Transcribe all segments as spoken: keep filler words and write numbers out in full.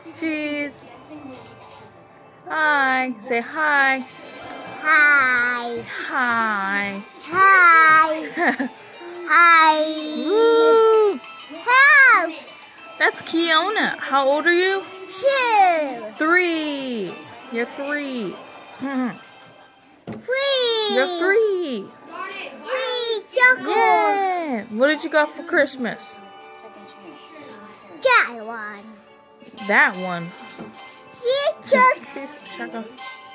Cheese. Hi. Say hi. Hi. Hi. Hi. Hi. Woo. Help. That's Kiona. How old are you? Two. Three. You're three. Three. You're three. Three chocolates. Yeah. What did you got for Christmas? That one. That one. She took. Please, Shaka.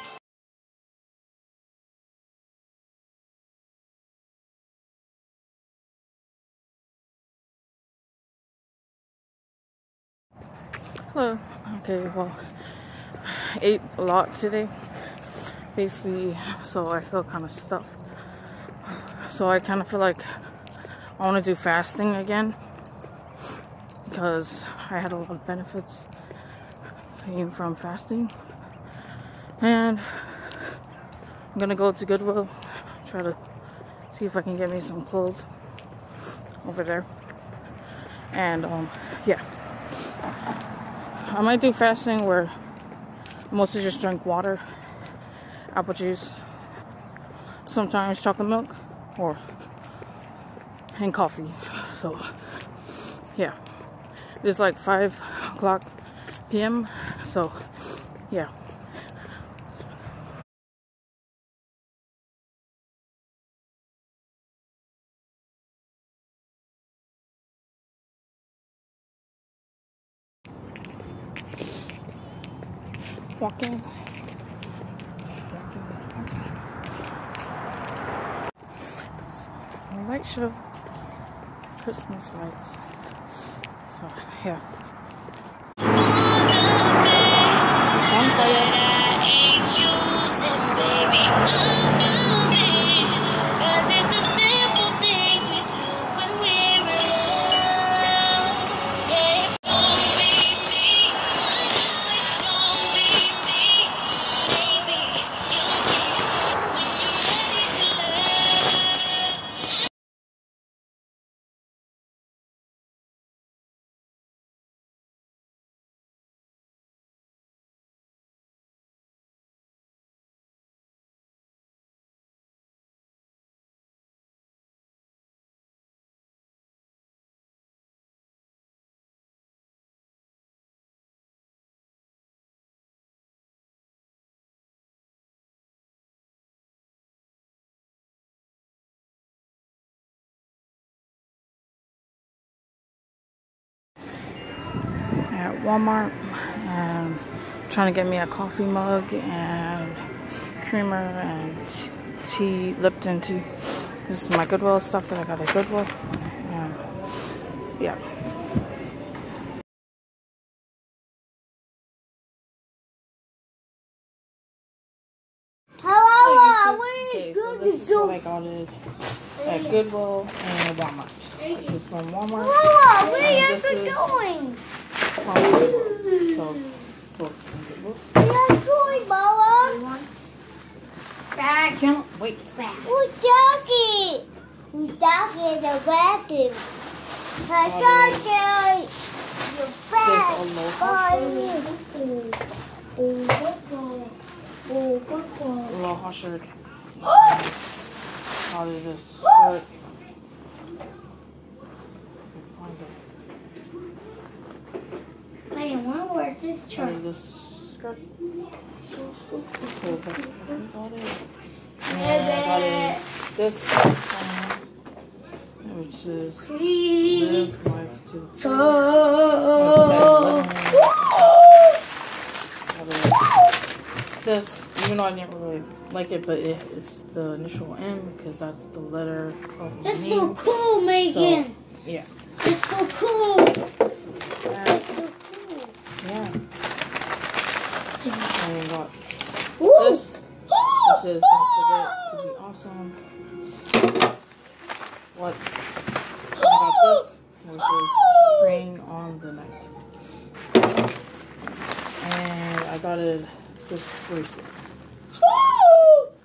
Hello. Okay, well, I ate a lot today. Basically, so I feel kind of stuffed. So I kind of feel like I want to do fasting again because I had a lot of benefits came from fasting. And I'm gonna go to Goodwill, try to see if I can get me some clothes over there. And um, yeah, I might do fasting where I mostly just drink water, apple juice, sometimes chocolate milk, or and coffee. So yeah, it's like five o'clock p m So yeah. Walking. Walking. Light show. Christmas lights. So yeah. Bonfire. At Walmart, and trying to get me a coffee mug and creamer and tea, Lipton tea. This is my Goodwill stuff that I got at Goodwill. And yeah. Hello, what are Okay, you so going this to is what do? I got it at Goodwill and Walmart. This is from Walmart. Hello, what And are this you is doing? from Goodwill. So, look, from Goodwill. What are you doing, Mama? Back. Wait. Who's talking? Who's talking in the bathroom? I'm talking. You're back. Aloha shirt. How did this skirt? Find it. I didn't want to wear this How shirt. did this skirt? Got it. And I got it this one, which is live life to the fullest. This, even though I didn't really like it, but it, it's the initial M because that's the letter of the That's name. so cool, Megan. So, yeah. That's so cool. That's so cool. Yeah. And I got Ooh. this, which is don't forget to be awesome. What? I got this, which is praying on the night. And I got it this bracelet.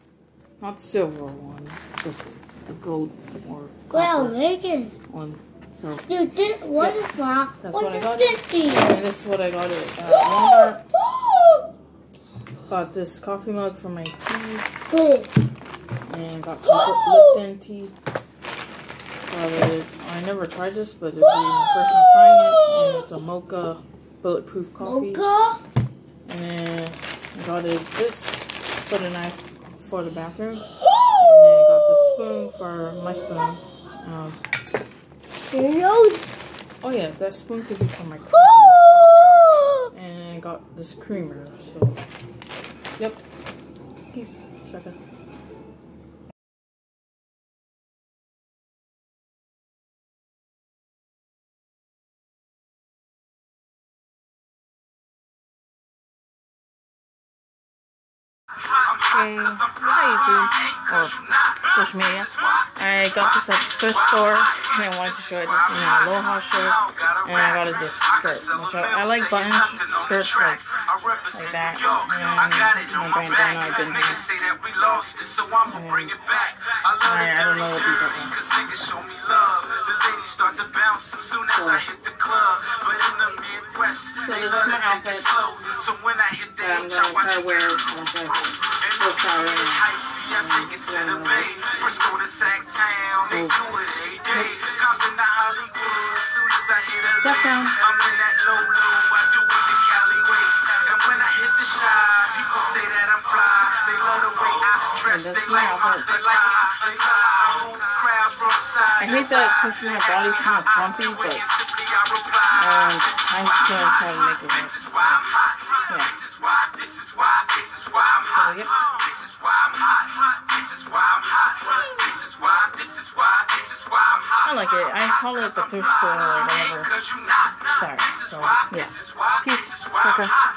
Not the silver one, just the gold or Well, copper Megan. one. So You did what is that? that's what what I is got. this thing? And this is what I got at uh, Walmart. Got this coffee mug for my tea. Good. And got some Lipton tea. Got it. I never tried this, but it'll be my first time trying it. And it's a mocha bulletproof coffee. Mocha? And then I got it this for the knife for the bathroom. And then I got this spoon for my spoon. Um, Cereals? oh yeah, that spoon could be for my coffee. And I got this creamer. So, yep. Peace. Shaka. Hey, hi YouTube, or social media. I got this at the thrift store, and I wanted to show it. This is an Aloha shirt, and I got it this skirt, which I, I like buttons, skirts like, like that, and my bandana I've been here. And I, I don't know what these are from. So, so this is my outfit that I'm going to try to wear once I go shower in. Um, so I'm gonna wear. Step down. And this is my outfit. I hate that since my body's kind of clumpy, but um, I'm just gonna try to make it work. So, yeah. So, yep. I like it. I call it the thrift store or whatever. Sorry. So, yeah. Peace. Sucker.